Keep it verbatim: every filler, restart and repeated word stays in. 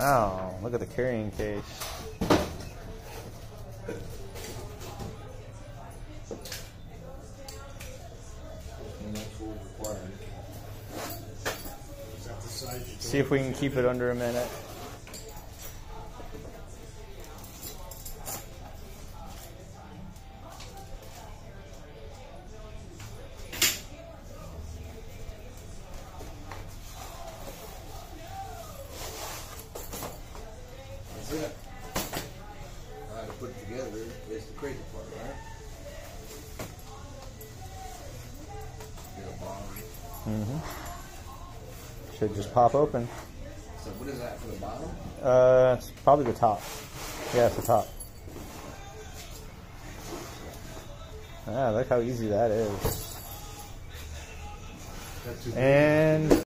Wow, look at the carrying case. See if we can keep it under a minute. That's it. I had to put it together. It's the crazy part, right? Get a bottom. Mm-hmm. Should just pop open. So what is that for the bottom? Uh, it's probably the top. Yeah, it's the top. Ah, look how easy that is. That's too And